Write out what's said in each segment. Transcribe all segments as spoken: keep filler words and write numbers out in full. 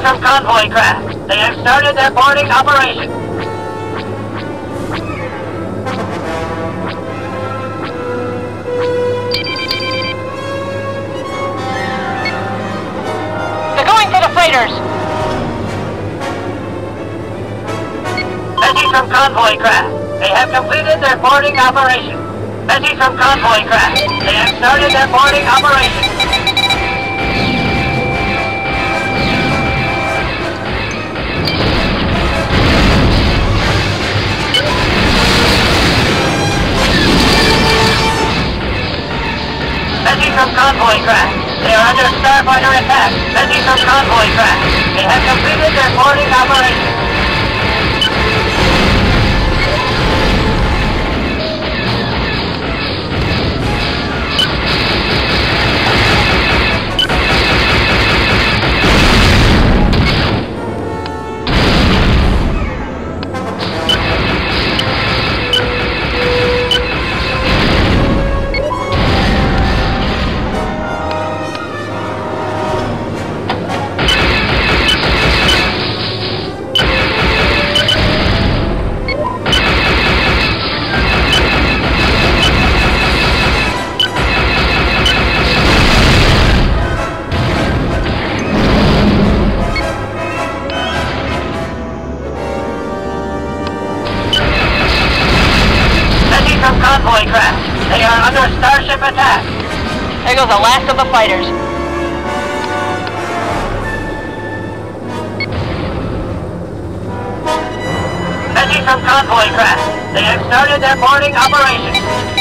from convoy craft. They have started their boarding operation. They're going for the freighters! Message from convoy craft. They have completed their boarding operation. Message from convoy craft. They have started their boarding operation. Message from convoy craft. They are under starfighter attack. Message from convoy craft. They have completed their boarding operation. Convoy craft. They are under starship attack. There goes the last of the fighters. Message from convoy craft. They have started their boarding operation.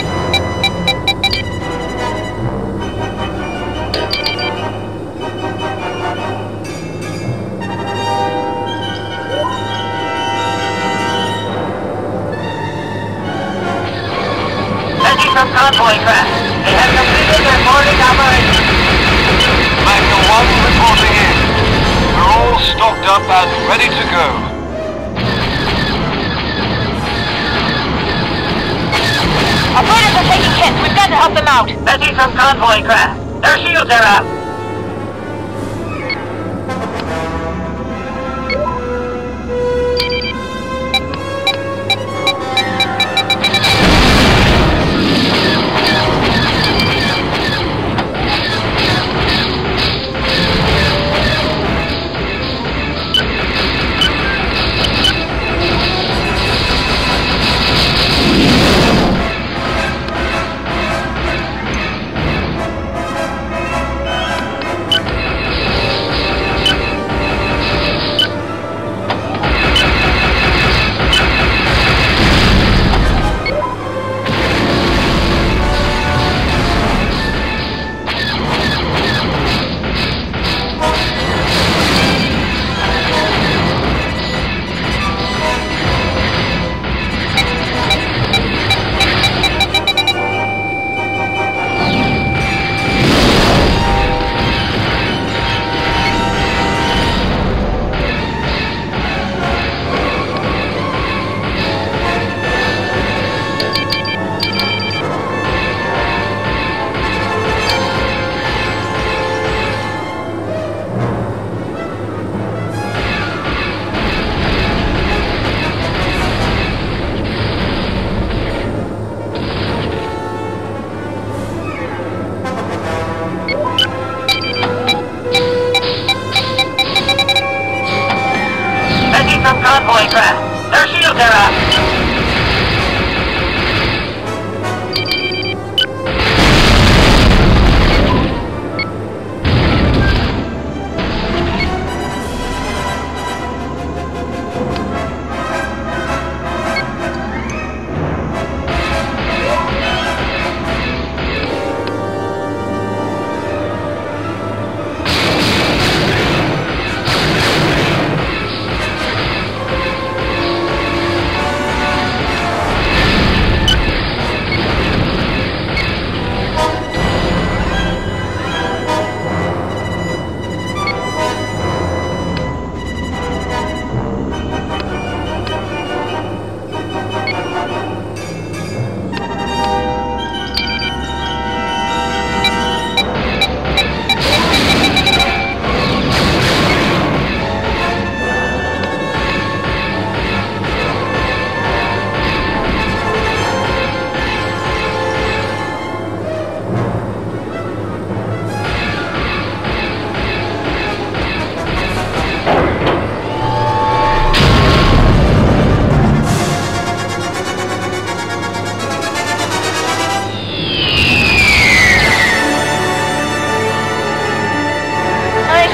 From convoy craft. They have completed their boarding operation. Magnum one reporting in. We're all stocked up and ready to go. Our freighters are taking hits. We've got to help them out. Message from convoy craft. Their shields are up.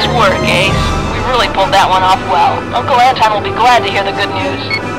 work, Ace. We really pulled that one off well. Uncle Anton will be glad to hear the good news.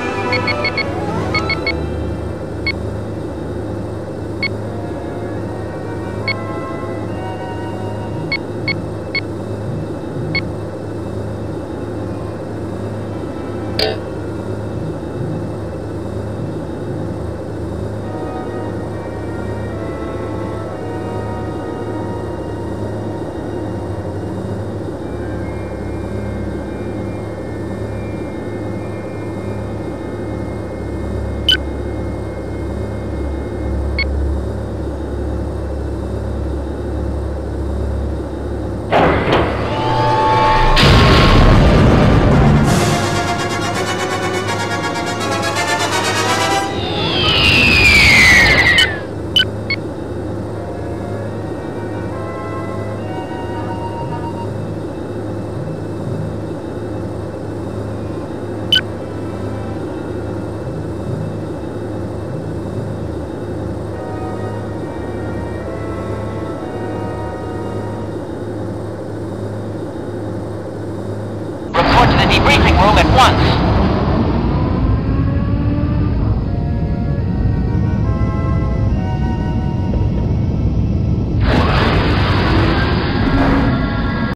Debriefing room at once.